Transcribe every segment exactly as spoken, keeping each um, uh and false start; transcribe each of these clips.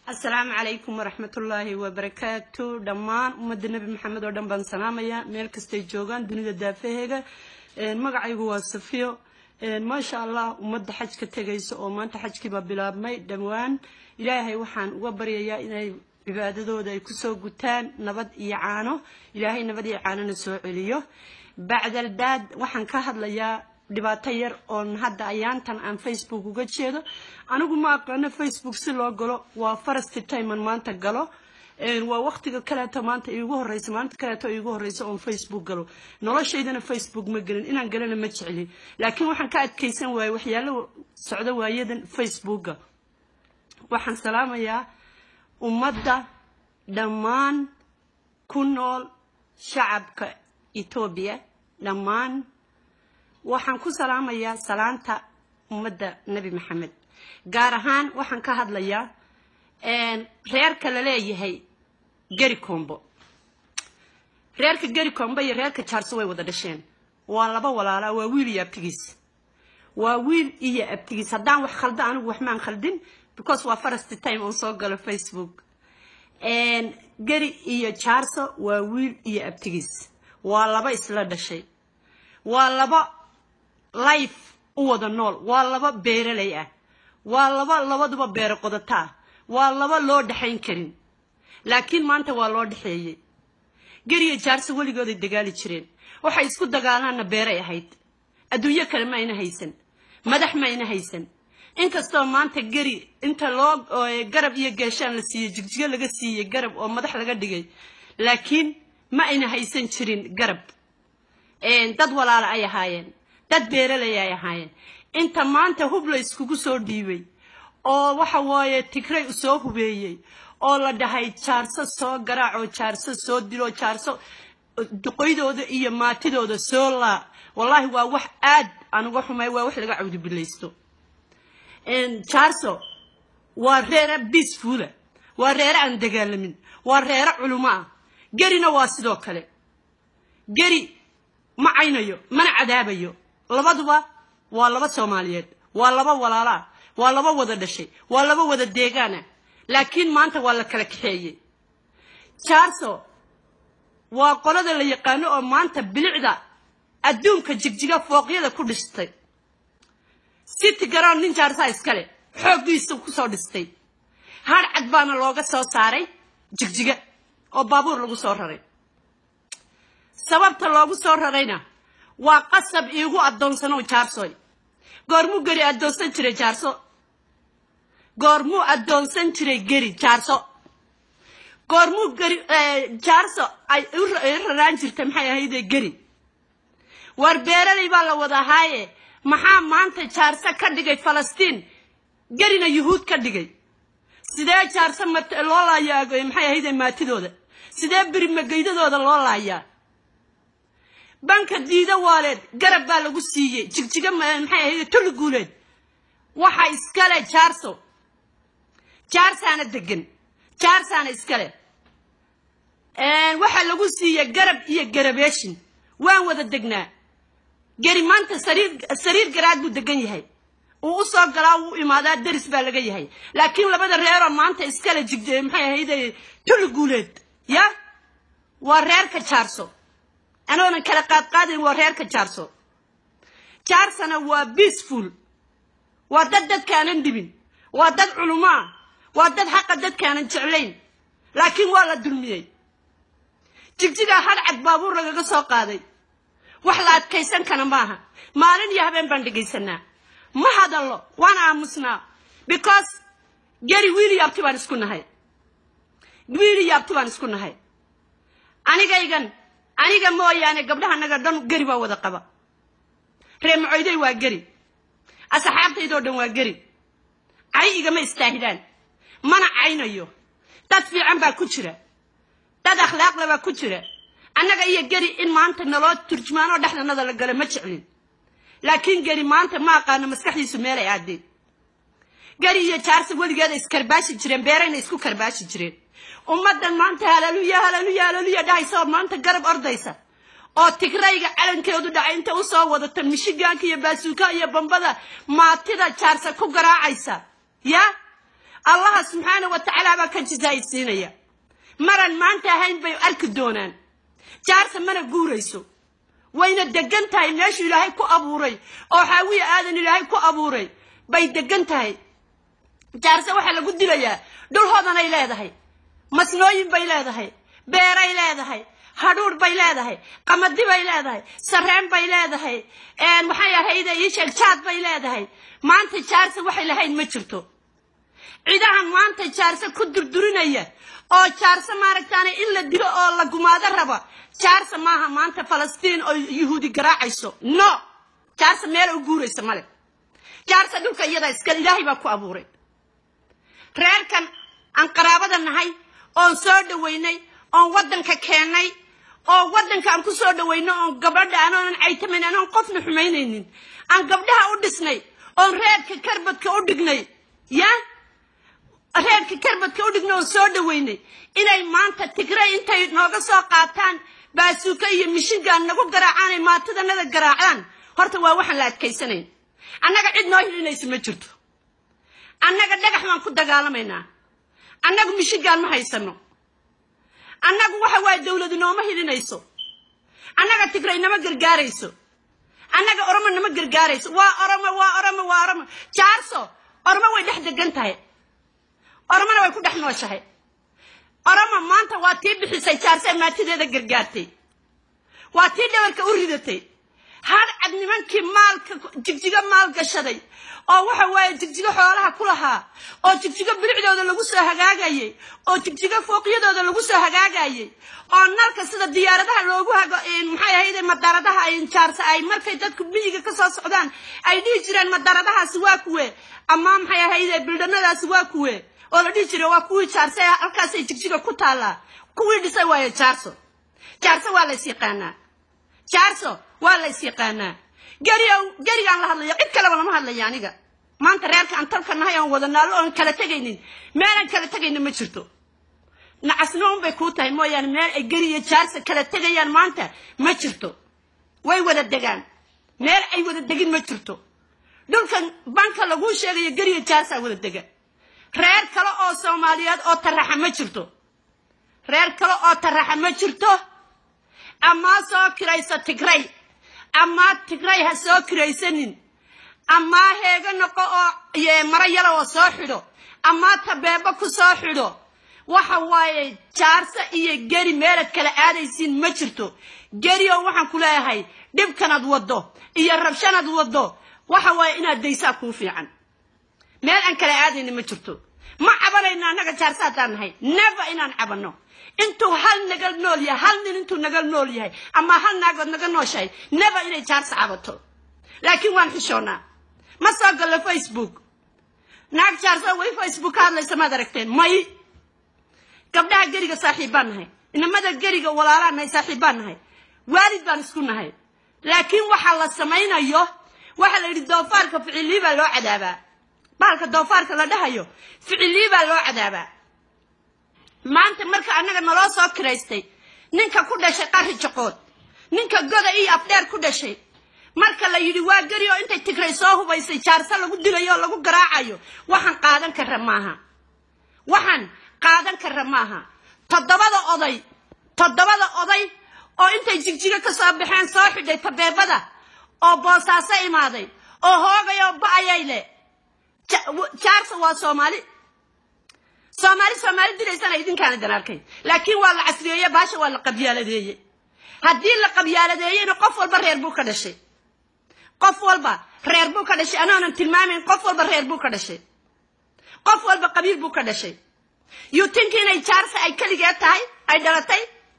السلام عليكم ورحمة الله وبركاته دمان أمد النبي محمد ودم بن سلامية ملك استيجوغان دنيا دافعها مقعي هو الصفيو ما شاء الله أمد حج كتجيس أو ما أنت حج كبا بلا ماي دموان إلهي وحن وبريا إلهي عبادته ده يكسو قتان نبض يعانو إلهي نبض يعانو نسوع إليه بعد الداد وحن كهد ليا dhibaatayar oo hadda ayaantan aan Facebook uga jeedo anigu ma aqaan Facebook si loo galo waa first time aan maanta galo ee waa waqtiga kale ta maanta iigu horeysa maanta kale ta iigu horeysa oo Facebook galo noloshaydana Facebook ma galin inaan galana ma jeceli laakiin waxaan ka adkeysan waayay waxyaalo socdo waayadan Facebooka waxaan salaamayaa ummadda dhammaan ku nool shacabka Itoobiya dhammaan waxaan ku salaamayaa salaanta ummadda nabi maxamed gaar ahaan waxaan ka hadlayaa een reerka la leeyahay gari kombo reerka gari kombo iyo reerka Charles way wada dhasheen waa laba walaala waa wiil iyo abtigiis waa wiil iyo abtigiis hadaan wax khaldan anigu wax maan khaldin because waa first time on soo galo Facebook een gari iyo Charles waa wiil iyo abtigiis waa laba isla dhashay waa laba life u wada nool waa laba beeralay ah waa laba labaduba beer qodata waa laba loo dhaxayn karin laakiin maanta waa loo dhaxeeyay gariye jaarsi waligood ay dagaali jireen waxay isku dagaalana beeray ahayd adduunyo kale ma ayna haysan madax ma ayna haysan inkastoo maanta gari inta loo garab iyo geeshaan la siiyay jigjiga laga siiyay garab oo madax laga dhigay laakiin ma ayna haysan jirin garab een dad walaal ay ahaayeen dad beeralay ay ahaayeen inta maanta hub la iskugu soo dhiibay oo waxa waaye Tigray u soo hubeeyay oo la dhahay Charles soo garaaco Charles soo dilo Charles duqeydooda iyo maatidooda soo la wallahi waa wax aad aan uga xumay waa wax laga cawdi bilaysto een Charles waa reer peaceful waa reer aan dagaalamin waa reer culimo garina waa sidoo kale gari ma aynayo mana cadaabayo labaduba waa laba Soomaaliyeed waa laba walaala waa laba wada dhashay waa laba wada deegaana laakiin maanta waa la kala kaxeeyay Charles waa qolada la yaqaan oo maanta bilicda adduunka jigjiga fooqyada ku dhistay city garoon nin Charles iskale xoogiisa ku soo dhistay har cad baana looga soo saaray jigjiga oo baabuur lagu soo raray sababta loogu soo rarayna waa qasab iigu adoonsano Charles goormu gari adoonsan jiray Charles goormu adoonsan jiray gari Charles goormu gari Charles ay raraan jirtay maxay ahayd gari war beeralay baa la wada haaye maxaa maanta Charles ka dhigay Falastiin garina yuhuud ka dhigay sidee Charles marta loo laayaagay maxay ahayd maatidooda sidee biri magaydadooda loo laayaa banka diida waalid garab baa lagu siiyay jigjiga maxay ahayd tul guuleed waxa iskale Charles Charles ana degan Charles ana iskale een waxa lagu siiyay garab iyo garabeeshin waan wada degnaa gari maanta sariir sariir garaad buu degan yahay oo u soo galaa uu imaadaa daris baa laga yahay laakiin labada reer maanta iskale jigjiga maxay ahayd tul guuleed ya waa reerka Charles أنا أنا كلا قاد قادر وريرك جارسو جارسنا وبيسفول ودد كان ندبين ودد علماء ودد حق دد كان جعلين لكن ولا دلمي تجيجا هاد عد بابور لقى سوق قاضي وحلات كيسان كان معها ما لن يهبن بندقيسنا ما هذا الله وانا عمسنا because جري ويلي يبتوان سكون هاي ويلي يبتوان سكون هاي أنا جايجن aniga mooyaane gabdhaha naga dhan gari baa wada qaba reer macayday waa gari asxaabtaydo dhan waa gari ay igama istaahidaan mana aynayo dad fiican baa ku jira dad akhlaaq leh baa ku jira anaga iyo gari in maanta naloo turjumaano dhaxdanada la galay ma jeclin laakiin gari maanta ma aqaan maskaxdiisu meel ay aadeen gari iyo Charles waligeeda iskarbaashi jireen beerayna isku karbaashi jireen ummadan maanta haleluya haleluya haleluya dhayso maanta garab ordaysa oo Tigrayga calankeedu dhacay inta u soo wadata mishigaanka iyo baasuuka iyo bambada maatida Charles ku garaacaysa ya الله سبحانه وتعالى بكجزاي سينيا مرن ما أنت هين بيو أرك دونان جارس من الجوريسو وين الدجنت هاي ناش إلهي كو أبوري أو حاوي آذن إلهي كو أبوري بيد الدجنت هاي جارس واحد لقد دليا دول هذا نيلا ده هاي مسنوين بيلا ده هاي بيريلا ده هاي هدور بيلا ده هاي قمدي بيلا ده هاي سرهم بيلا ده هاي إن محيا هيدا يشيل شاد بيلا ده هاي ما أنت جارس واحد لهاي متشرتو إذا ما أنت جارس كدر درنيا أو جارس ما ركتاني إلا ديرو الله جمادة ربا جارس ما ما أنت فلسطين أو يهودي قراعيسو نو جارس ميل وجوري سمالك جارس دول كيدا إسكال إلهي بكو أبوري رأي كان عن قرابة النهاي أو صاد ويني أو ودن ككيني أو ودن كان كسود ويني أو قبل أنا أنا عيتمين أنا قفن حمينين عن قبلها أودسني أو رأي ككربت كأودجني يا رأي ككربت كأودجني أو صاد ويني إلى ما أنت تقرأ أنت ناقص قاتان باسوكي مشين كان نقول قراعان ما تدنا ذا قراعان هرتوا واحد لا تكيسنين أنا قاعد ناهي ليس مجرد أنا قاعد لقى حمان كده قالمينا أنا قاعد مشين كان ما هيسنو أنا قاعد واحد واحد دولة دنوا ما هي لنيسو أنا قاعد تقرأ إنما قرقاريسو أنا قاعد أرمى إنما قرقاريسو وا أرمى وا أرمى وا أرمى جارسو أرمى وين لحد جنتها أرمى وين كده إحنا وشهي أرمى ما أنت واتي بحسي جارسة ما تدي ذا قرقارتي واتي دورك أريدتي هذا أدنى من كي مال جيجيجا مال قشدي أو واحد جيجيجا حوالها كلها أو جيجيجا بريد هذا اللي قصة هجاجي أو جيجيجا فوقية هذا اللي قصة هجاجي أو نالك سيد الديار ده اللي جوها محيا هيدا مدار ده إن شارس أي مركز جدك بيجي كسر السودان أي ديجران مدار ده سواكوه أمام محيا هيدا بلدنا ده سواكوه ولا ديجرا واكوه شارس أركاسي جيجيجا كتالا كوي دسوا شارسو شارسو ولا سيقانا شارسو ولا سيقانا جريو جري عن الله يقيد كلام ما هلا يعني جا ما أنت رأيك أن تلك النهاية وذنا له أن كلا تجينين ما أنا كلا تجينين ما شرتو نعسنون بكوتة مو يعني ما جري شارس كلا تجين ما أنت ما شرتو وين ولا الدجان ما أي ولا الدجين ما شرتو دول كان بنك لقوش يجي جري شارس ولا الدجان رأيك كلا أو سوماليات أو ترح ما شرتو رأيك كلا أو ترح ما شرتو أما سو كريسة تجري أما تجري هسو كريسنين أما هيجا نقو يه مريلا وصاحدو أما تبابك صاحدو وحواي جارسة إيه جري مالك كلا عاديسين مشرتو جري وحن كلها هاي دب كان دوضو إيه الربشان دوضو وحواي إنا ديساكم في عن مال أن كلا عادين مشرتو ما عبنا إنا نجا جارسة تان هاي نبا إنا عبنا انتو هل نقل نوليا هل انتو نقل نوليا اما هل نقل نقل نوشي نبا إلي جارس عبطو لكن وان حشونا ما ساقل الفيسبوك ناك جارس وي فيسبوك هذا ليس ما دركتين ماي قبلها قريقة صاحبان هاي إنما دا قريقة ولا ران هاي صاحبان هاي والد بان سكون هاي لكن وحال السمين ايوه وحال يريد دوفارك في عليبا لو عدابا بالك دوفارك لدها ايوه في عليبا لو عدابا ما أنت مركا أنا نلا سو كريستي نينكا كودا شي قاري جقود نينكا غدا إي أبدير كودا شي مركا لا يدي وا غريو انت تكري سو هبايسي جارسا لغو ديلايو لغو غراعايو waxan qaadan kara maaha waxan qaadan kara maaha todobada oday todobada oday oo intay jigjiga ka soo baxeen soo xidhay tabeebada oo boosaasa imaaday oo hoogayo baayayle jaarsa waa Soomaali Somali Somali dilaysan idin kaan dararkay laakiin waa la casriyeeyay baasha waa la qabyaaladeeyay hadii la qabyaaladeeyayna qof walba reer buu ka dhashay qof walba reer buu ka dhashay ana aan tilmaamin qof walba reer buu ka dhashay qof walba qabiil buu ka dhashay you think inay jaarsa ay kaligeed tahay ay dhalatay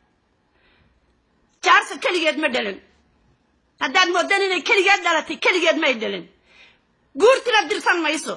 jaarsa kaligeed ma dhalan haddaan moodan inay kaligeed dhalatay kaligeed ma dhalan guurtira dirsan mayso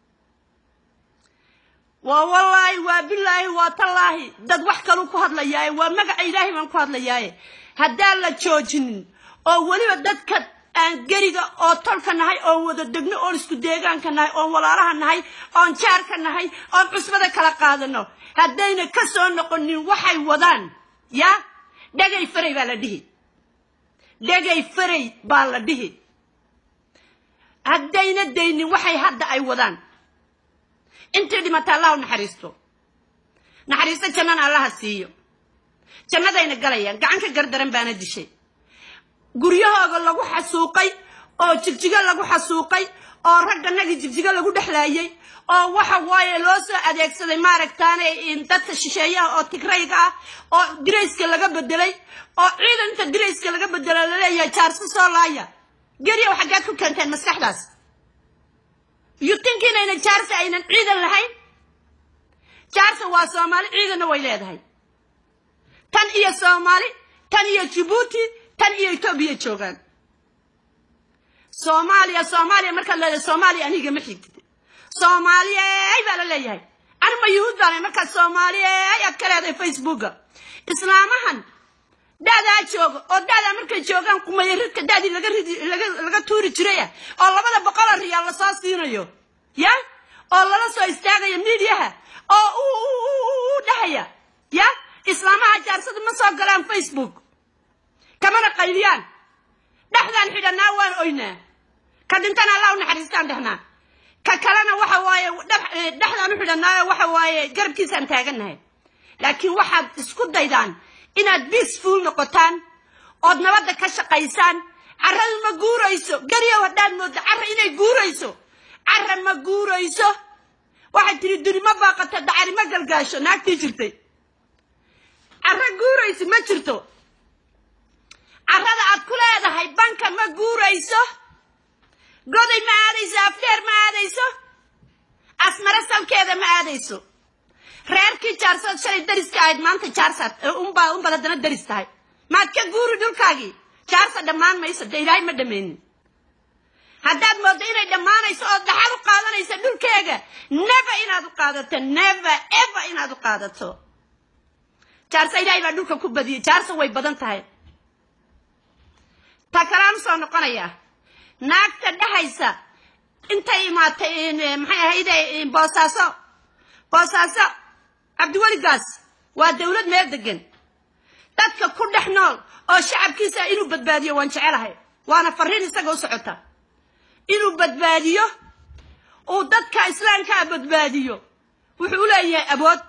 والله وبالله وتالله دد wax kale ku hadlayay waa magac Ilaahay man ku hadlayay hadaa la joojin oo waliba dadka aan gariga oo tolka nahay oo wada degno oo isku deegaanka nahay oo walaalaha nahay oo jaarka nahay oo cusbada kala qaadano hadayna ka soo noqonin waxay wadaan ya dhagay faray baa la dhihi dhagay faray baa la dhihi hadayna deynin waxay hadda ay wadaan انت دي متى الله نحرسته نحرسته جنان الله السيو جنة دين الجليان قعنك قردرن بان الدشي قريها قال له حسوقي أو تجيجا له حسوقي أو رجع نجي تجيجا له دحلايي أو واحد واي لوس أديك سلي مارك تاني إن تتشيشيا أو تكريكا أو دريس كلا بدلي أو عيد أنت دريس كلا بدلي لا يا شارس صلايا قريه وحاجاتكم كانت المسكحداس يمكن إن شارس أين عيد الهين شارس واسومالي عيد النويلاد هاي تان إيه سومالي تان إيه جيبوتي تان إيه إثيوبيا شوغان سوماليا سوماليا مركز لا سوماليا أنا جمحي سوماليا أي بلا لا يهاي أنا ما يهود بلا مركز سوماليا أي أكره هذا فيسبوك إسلامهن دا دا شوغ أو دا دا مركز شوغان كم يرد دا دي لقى لقى لقى توري شرية الله بدأ بقال الريال لصاص ينيو يا الله لا سو يستعجل يمديها أو أو ده هي يا إسلامها جالسة مسوق على فيسبوك كمان قيليان دحنا الحين وان أينا كدنتنا الله نحرستان دهنا ككلنا وحواي دحنا الحين وحواي قرب كيسان تاجنها لكن واحد اسكت دايدان إن بيسفول نقطان أدنى بدك كشقيسان عرّ المجورة يسو قريه ودان مود عرّ إني جورة يسو عرّ المجورة يسو واحد تريدني ما بقى تدعي ما قلقاشو ناك تيجرتي عرّ جورة يسو ما شرتو عرّ هذا كل هذا هاي بنك ما جورة يسو قضي ما هذا يسو أفتر ما هذا يسو أسمر السل كذا ما هذا يسو reerkii jaarsaad shalay dariska ahayd maanta jaarsaad umba umba dadana daris tahay maad ka guuri dhulkaagii jaarsa dhammaan mayso de ilaahay ma dhammaynin haddaad moodo inay dhammaanayso oo dhaxal u qaadanaysa dhulkeega never inaad u qaadato never ever inaad u qaadato jaarsa ilaahay baa dhulka ku badiyay jaarsa way badan tahay ta kalaan soo noqonaya naagta dhahaysa intay imaatay maxay ahayd boosaaso boosaaso عبدولي قاس ودولة مردقن تدك كل حنال أو شعب كيسا إنو بدبادية وانشعرها وانا فرين استقو سعوتا إنو بدبادية وددك إسلام كا بدبادية وحولا يا أبوت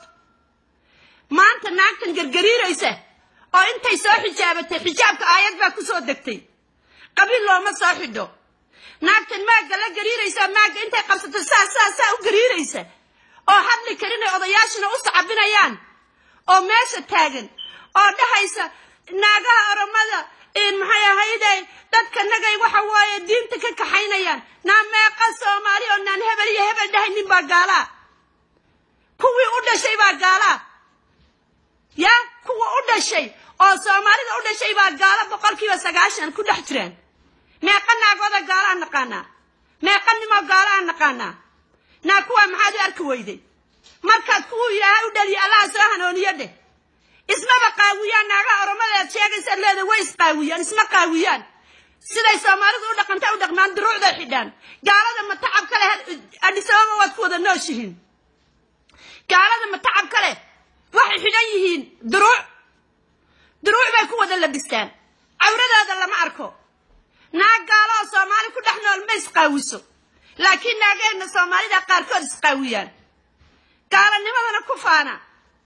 ما أنت ناكتن قرقري ريسة أو أنت يسوي حجابة حجابك آيات باكو صدقتي قبل الله ما صاحدو ناكتن ما قال قري ريسة ما أنت قبصة سا سا سا وقري ريسة أو حد كرينا أضياشنا أصعب بنيان أو ماشى تاجن أو ده هيسا ناجا أرملا إن محيا هيدا تذكر نجاي وحواي الدين تكك حينيان نعم ما قصوا ماري أن نهبل يهبل ده هني بقالا كوي أودا شيء بقالا يا كوي أودا شيء أو سومالي أودا شيء بقالا بقول كي وسجاشن كل حترين ما قلنا قادا قالا نقانا ما قلنا ما قالا نقانا ناكوا محادي أركويدي مركز كوي يا ودلي الله سبحانه ونيده اسمه بقاويان ناقا أرملا شيء يسأل هذا ويس قاويان اسمه قاويان سيدي سامارد ولا قنت أودق من دروع ذا حدان قال هذا متعب كله اللي سواه واتفوض الناشرين قال هذا متعب كله واحد حنيهين دروع دروع بيكون هذا اللبستان عورد هذا اللي معركه ناق قالوا سامارد كل إحنا الميس قاويسو لكن ناقين الصومالي ده قال كرس قويان قال إني مثلا كفانا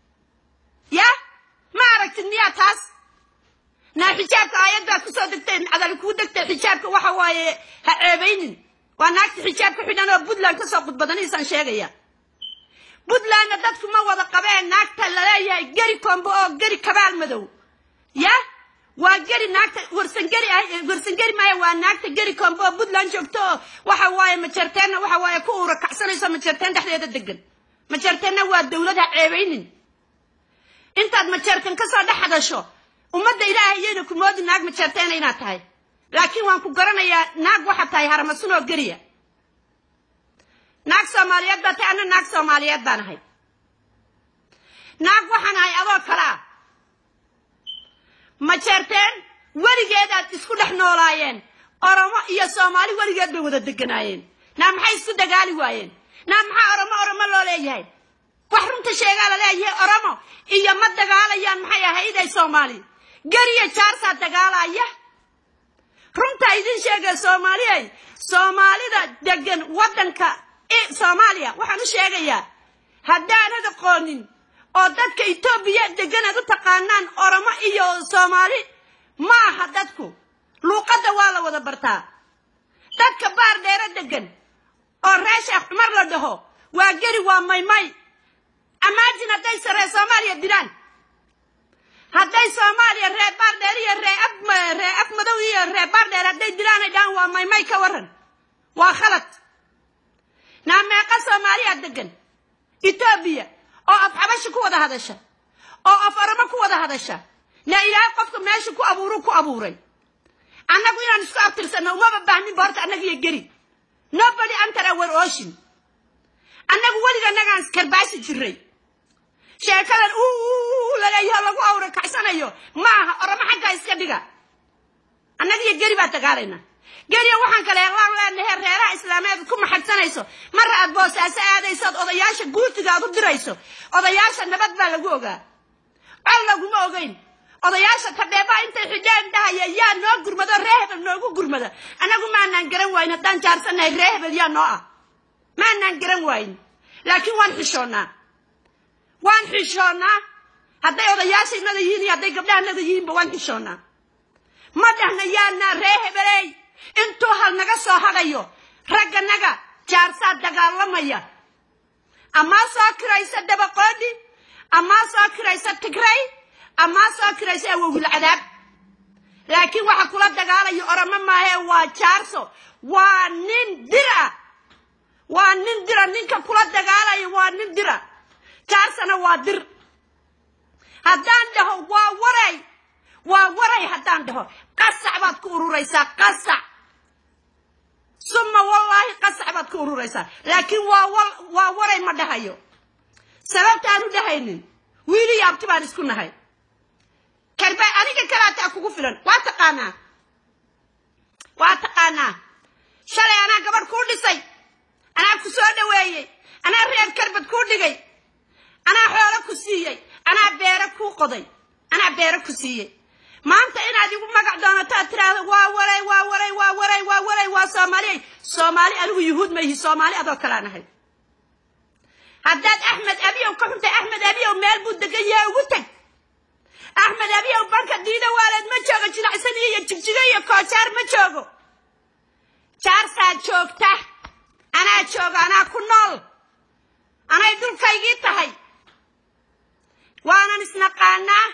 يا ما عرفت النية تاس نا حجابك آيات ده كسر دكتين على الكود دكتين حجابك وحواي عيبين وأناك حجابك حيننا بدلان كسر قد بدني إنسان شيئا بدلان ندتك ما وضع قبائل ناك تلالا جري كومبو جري كبال مدو يا وجري ناك ورسنجري ورسنجري ما هو ناك جري كومبو بدلان شفتو وحواي مشرتنا وحواي كورة كحسنا يسمى مشرتنا تحت يد الدقن مشرتنا والدولة عيبين أنت مشرتن كسر ده حدا شو ومد إلهي ينكم مود ناك مشرتنا يناتهاي لكن وانكو قرنا يا ناك واحد تاي هرمسونو جريه ناك سوماليات بتاعنا ناك سوماليات بانهاي ناك وحنا هاي أول كلا مشرتن ورجال تسكت إحنا ولاين أرما يا سومالي ورجال بيودا دقناين نام حي سكت دقالي واين نام حا أرما أرما لولاي وحرم تشيغال لا هي أرما إيا مد دقالي يا محيا هيدا سومالي قرية شارسة دقالي يا رم تايدين شيغال سومالي سومالي دا دقن ودن كا إيه سوماليا وحنو شيغيا هدان هذا قونين oo dadka Itoobiya degan aad u taqaanaan Oromo iyo Soomaali ma aha dadku luqada waa la wada bartaa dadka baar dheer degan oo reesha Umar la dhaho waa gari waa maymay imagine haday sare Soomaaliya dilaan haday Soomaaliya reer baar dheer iyo reer ab reer ab madow iyo reer baar dheer haday dilaan daan waa maymay ka waran waa khalad nameeqa Soomaaliya degan Itoobiya oo af xabash ku wada hadasha oo af Oromo ku wada hadasha na ilaahay qofka meesha ku abuuro ku abuuray annagu inaan isku abtirsano uma baahnin boorta annagu iyo gari nobody enter our ocean annagu waliga nagaan karbaashi jiray sheekadan uu la leeyahay lagu awra kacsanayo maaha Oromo xagga iska dhiga annagu iyo gari baa tagaalayna gari waxaan kale leenahay reeraha islaameed ku maxadsanayso mar aad boosaas aadayso odayaasha guurtiga aad u dirayso odayaasha nabad baa lagu ogaa al lagu ma ogeyn odayaasha tabeeba intay xideen dhahay yaa noo gurmado reehbel noogu gurmada anagu ma aanan garan wayn hadaan jaarsanay reehbel yaa noo ah ma aanan garan wayn laakiin waan xishoonaa waan xishoonaa haday odayaasha inada yihiin haday gabdhaha inada yihiin ba waan xishoonaa ma dhahna yaana reehbelay intuu hal naga soo hadayo ragga naga jaarsa dagaalamaya ama soo kiraysa dabaqoodi ama soo kiraysa Tigray ama soo kiraysa awogul cadaab laakiin waxa kula dagaalayo Oromo maahe waa jaarso waa nin dira waa nin dira ninka kula dagaalayo waa nin dira jaarsana waa dir haddaan dhaho waa waray waa waray haddaan dhaho qasac baad ku ururaysaa qasac ثم والله قصع بad ku ururaysa laakiin waa waa waray ma dhahayo sababtaan u dhahaynin wiili yaabti baan isku nahay kalba aniga kalaata kugu filan waa taqaana waa taqaana shalay ana gabar ku dhisay ana ku soo dhaweeyay ana reer karbad ku dhigay ana xoolo ku siiyay ana beero ku qoday ana beero ku siiyay maanta inaad igu magac doonato tiraado waa waray waa waray waa waray waa waray waa Soomaali Soomaali anigu yuhuud ma yihi Soomaali adoo kala nahay haddaad Ahmed Abiyow ka xunta Ahmed Abiyow meel buu degan yahay ugu tag Ahmed Abiyow banka diida waalad ma joogo jinacsan iyo jigjiga iyo koojaar ma joogo jaarsaa joogta anaa jooga anaa ku nool anay dhulkaygii tahay waanan isnaqaanaa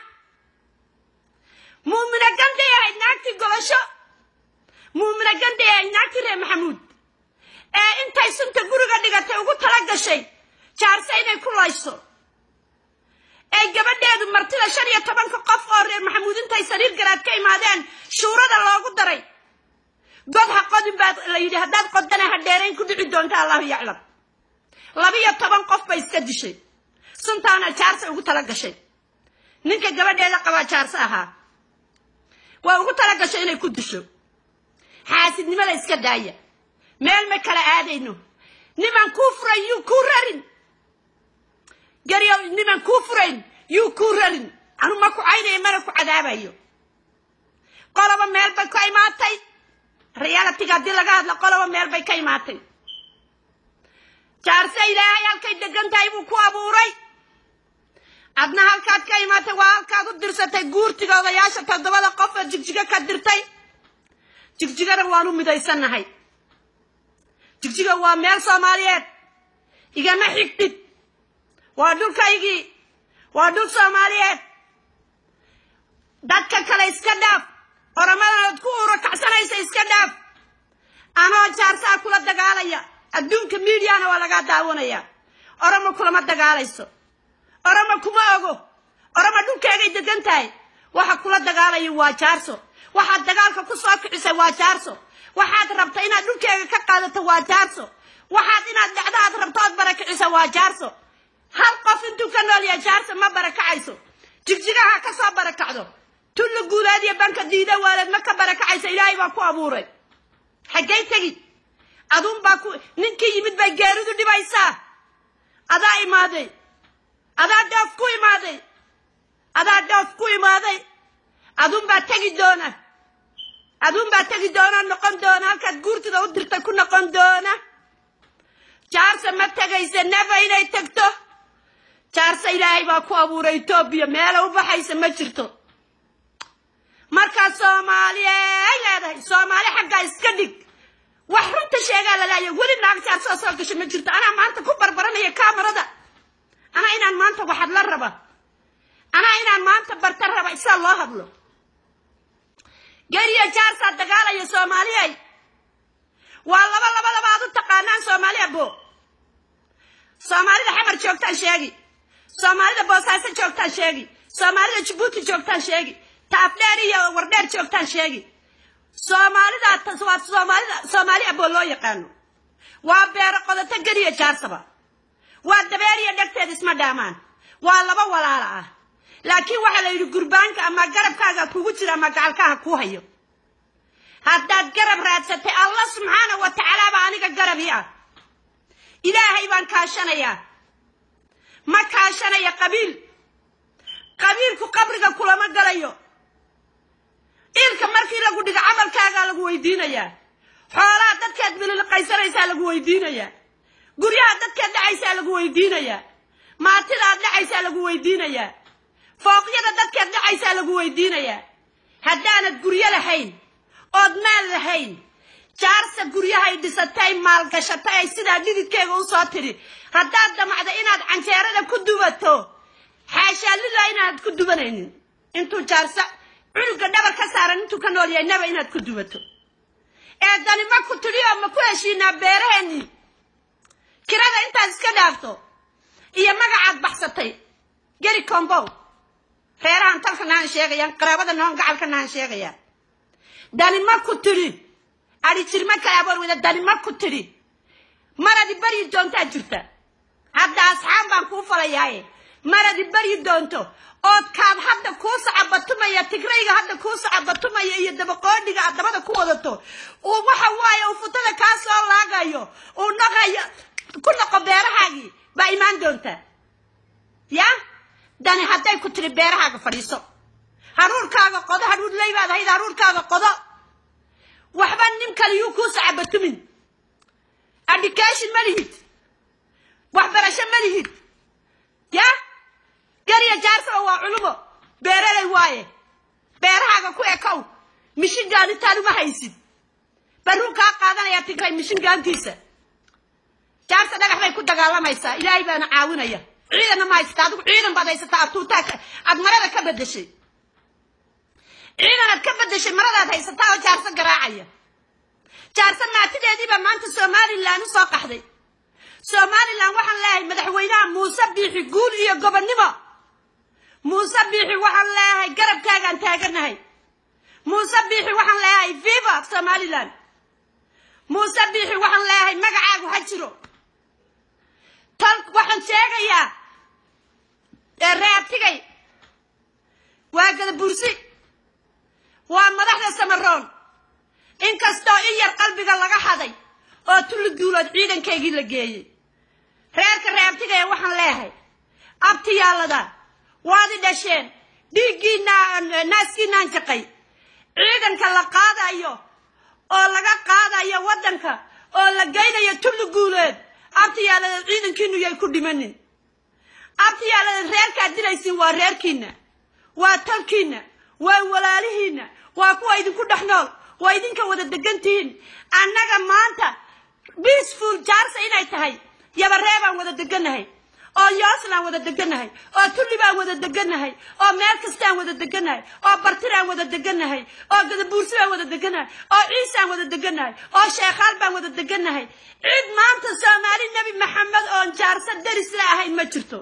muumina gande yahay naagti gobasho muumina gande yahay naagti reer Maxamuud ee intay sunta guriga dhigatay ugu tala gashay jaarsa inay ku layso ee gabadheedu martida shan iyo toban qof oo reer Maxamuud intay sariir garaad ka imaadeen shuurada loogu daray god ha qodin baad la yidhi haddaad qodana ha dheerayn ku dhici doonta Allahu yaclam laba iyo toban qof bay iska dishay suntaana jaarsa ugu tala gashay ninka gabadheeda qaba jaarsa ahaa waa ugu tala gashay inay ku disho xaasidnimada iska daaya meel ma kala aadayno niman ku furay yu ku rarin gariyo niman ku furay yu ku rarin anu ma ku aynay mara ku cadaabayo qolaba meel bay ka imaatay reality-ga dil laga hadla qolaba meel bay ka imaatay jaarsa ilaahay halkay degan tahay buu ku abuuray adna halkaad ka imaatay waa halkaad u dirsatay guurtiga odayaasha todobada qof ee jigjiga ka dirtay jigjigana waanu midaysanahay jigjiga waa meel Soomaaliyeed igama xigtid waa dhulkaygii waa dhul Soomaaliyeed dadka kale iska dhaaf Oromada ku urakacsanaysa iska dhaaf anoo jaarsa kula dagaalaya adduunka media-na waa laga daawanaya Oromo kulama dagaalayso Oromo kuma ogo Oromo dhulkeegay degan tahay waxa kula dagaalayo waa jaarso waxa dagaalka ku soo kicisay waa jaarso waxaad rabtaa inaad dhulkeega ka qaadato waa jaarso waxaad inaad dhacdaad rabto aad barakiciso waa jaarso hal qof intuu ka nool yahay jaarso ma barakacayso jigjigaha ka soo barakacdo tullu guulaad iyo banka diida waalad ma ka barakacayso ilaahay baa ku abuuray xagay tagi adun baa ku ninkii yimid bay geeridu dhibaysaa adaa imaaday adaa doof ku imaaday adaa doof ku imaaday adun baa tagi doona adun baa tagi doona noqon doona halkaad guurtida u dirtay ku noqon doona jaarsa ma tagaysa naba inay tagto jaarsa ilaahay baa ku abuuray Itoobiya meel u baxaysa ma jirto marka Soomaaliya ay leedahay Soomaali xagga iska dhig wax runta sheega la laayo wali naag jaarsa soo gashay ma jirto ana maanta ku barbaranaya kaamarada ana inaan maanta waxad la raba ana inaan maanta bartar raba isa loo hadlo gariya jaarsa dagaalaya Soomaaliya waa laba laba laba aad u taqaanaan Soomaaliya bo Soomaalida xamar joogtaan sheegi Soomaalida Boosaaso joogtaan sheegi Soomaalida Djibouti joogtaan sheegi taafleer iyo wardheer joogtaan sheegi Soomaalida taswaad Soomaalida Soomaaliya bo loo yaqaan waa beer qodata gariya jaarsaba waa dabeeriya dhagteed isma dhaamaan waa laba walaala ah laakiin waxa la yiri gurbaanka ama garabkaaga kugu jira ama gacalkaaga ku hayo haddaad garab raadsatay Allah subhanahu wa ta'ala baa aniga garabiya ilaahay baan kaashanaya ma kaashanaya qabiil qabiilku qabriga kulama galayo ilka markii lagu dhiga amalkaaga lagu weydiinaya xoolaha dadkeed bilil qaysanaysa lagu weydiinaya guryaha dadkeed dhacaysa lagu weydiinaya maatida dhacaysa lagu weydiinaya fooqyada dadkeed dhacaysa lagu weydiinaya haddaanad guryo lahayn ood maal lahayn jaarsa guryaha dhisatay maal gashatay sida dhididkeega u soo tiri haddaad damacda inaad canjeerada ku dubato xaasha lillaah inaad ku dubanaynin intuu jaarsa cunuga dhabar ka saaran intuu ka nool yahay naba inaad ku dubato ee dani ma ku tiriyo ma ku heshiina beeraheeni kirada intaad iska dhaafto iyo magacaad baxsatay gari combo reerahan talkanaan sheegayaan qaraabada noon gacalkanaan sheegayaan dani ma ku tiri ari jirma kala bor wada dani ma ku tiri maradi bari doonta jirta hadda asxaan baan ku falayaay maradi bari doonto oo kaad hadda ku sacabatumaya tigrayga hadda ku sacabatumaya iyo dabaqoodiga adabada ku wadato oo waxa waaye uu futada ka soo laagayo oo naqaya kullu qabeerahaagi ba iman doonta ya dani hadday ku tiri beerahaaga fadhiiso haruurkaaga qodo haruur leeybaad hayda haruurkaaga qodo waxba nin kale yu ku sacabatumin education malihid waxbarasho malihid ya gariya jaarsa waa culumo beeralay waaye beerahaaga ku ekow mishin gaani taanu ma haysid baruuka qaadanaya tigray mishin gaantiisa jaarsa dhagax bay ku dagaalamaysaa ilaahay baana caawinaya ciidan ma haysta adigu ciidan baad haysataa tuutaaka ad marada ka bedeshay ciidan ad ka bedeshay maradaad haysataa oo jaarsa garaacaya jaarsa maatideediiba maanta Somaliland soo qaxday Somaliland waxaan leeyahay madaxweynaha Muuse Biixi guul iyo gobonnimo Muuse Biixi waxaan leeyahay garabkaaga taaganahay Muuse Biixi waxaan leeyahay viva Somaliland Muuse Biixi waxaan leeyahay magacaagu ha jiro tal waxaan sheegayaa ee reebtigay waa gada bursi waa madaxda Samaroon inkastoo in yar qalbiga laga haday oo tulli duulad ciidankeegii la geeyay reerka reebtigay waxaan leeyahay abtiyaalada waadi dhasheen dhiigina naaskiina jaqay ciidanka la qaadayo oo laga qaadayo wadanka oo la geynayo tulli guuleed abtiyaalada ciidankiinu yay ku dhimanin abtiyaalada reerka dilaysin waa reerkiina waa talkiina waa walaalihiina waa kuwa idinku dhaxnool waa idinka wada degantiin annaga maanta peaceful jaarsa inay tahay yaba reebaan wada deganahay oo yooslaan wada deganahay oo tulli baan wada deganahay oo meel kastaan wada deganahay oo bartiraan wada deganahay oo gadabuursi baan wada deganahay oo ciisaan wada deganahay oo sheekhaal baan wada deganahay cid maanta Soomaali Nabi Maxamed oo jaarsa daris la ahay ma jirto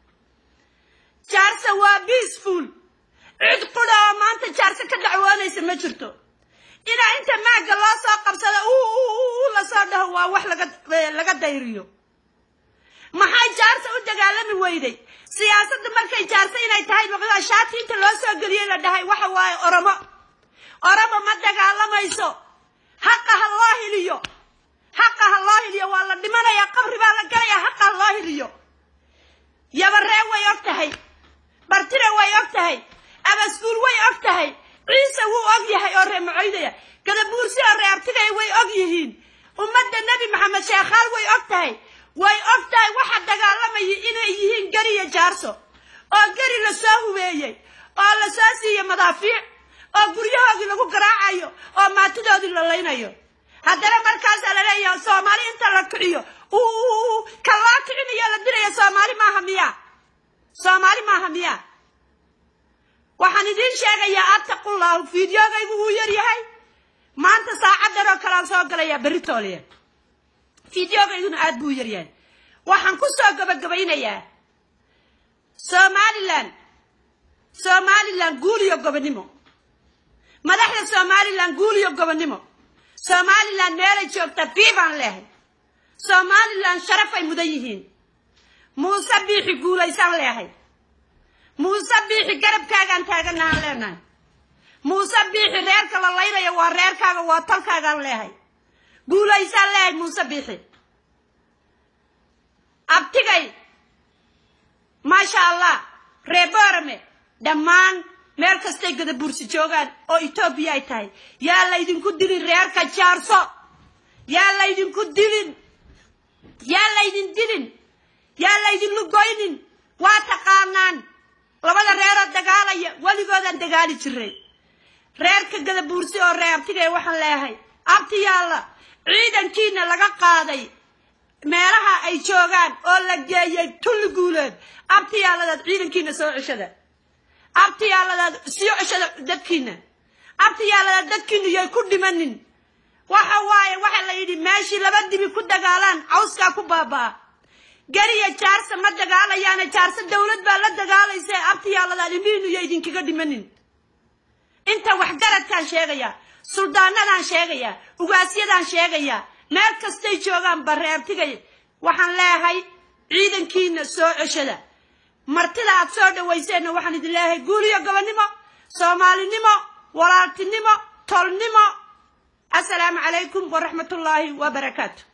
jaarsa waa peaceful cid qura maanta jaarsa ka dacwoonaysa ma jirto ina inta maaga loo soo qabsado uu la soo dhaho waa wax laga laga dayriyo maxay jaarsa u dagaalami weyday siyaasadda markay jaarsa inay tahay waqtiga shaati inta loo soo galiyay la dhahay waxa waaye oromo oromo ma dagaalamayso haqa Allah iliyo haqa Allah iliyo waa la dhimanaya qabri baa la galaya haqa Allah iliyo yaba reey way ogtahay bartire way ogtahay abaskuul way ogtahay ciise wuu og yahay oo reer macaydaya kada buursi oo reertigay way og yihiin ummadda Nabi Maxamed sheekhaal way ogtahay way ogtahay waxa dagaalamay inay yihiin gariya jaarso oo gari la soo hubeeyay oo la soo siiyay madaafiic oo guryahoodii lagu garaacayo oo maatidoodii la leynayo haddana markaas la leeyahay Soomaali inta la kiciyo uu kala kicinayo la dirayo Soomaali maaha miya Soomaali maaha miya waxaan idin sheegayaa attaqullahu fiidiyogaygu uu yar yahay maanta saacad oo kala soo galaya beritooliye fiidiyogayguna aad buu yar yahay waxaan ku soo gabagabaynayaa Somaliland Somaliland guuliyo gobonimo madaxda Somaliland guuliyo gobonimo Somaliland meelay joogta fiiban leh Somaliland sharaf ay mudan yihiin Muuse Biixi guulaysan leeyahay Muuse Biixi garabkaagan taaganaan leenahay Muuse Biixi reerka la laynayo waa reerkaaga waa talkaagan leeyahay guulaysan leeyahay Muuse Biixi abtigay ما شاء الله ريبورمي دمان مركز تيجي برسي جوغان أو إثيوبيا تاي يا الله يدين كدلين ريال كجارسو يا الله يدين كدلين يا الله يدين دلين يا الله يدين لقوينين واتقانان لبدا ريال الدقالة ولي قودا الدقالة جري ريال كجي برسي أو ريال تيجي وحن لهاي أبتي يا الله عيدا كينا لقا قاضي meelaha ay joogan oo la geeyay tulguuleed abtiyaalada ciidankiina soo cishada abtiyaalada soo cishada dadkiina abtiyaalada dadkiina yay ku dhimanin waxa waaye waxa la yiri meeshii laba dibi ku dagaalaan awska ku baaba gariya jaarsa ma dagaalayaan jaarsa dawlad baa la dagaalaysa abtiyaalada limiinu yay idinkaga dhimanin inta wax garadkan sheegaya suldaanadan sheegaya ugaasyadan sheegaya meel kastay joogan bareertigay waxaan leeyahay ciidankiina soo cishada martida aad soo dhawayseen waxaan idin leeyahay guuliyo gobonimo Soomaalinimo walaaltinimo tolnimo assalaamu calaykum wa rahmatullaahi wa barakaatuh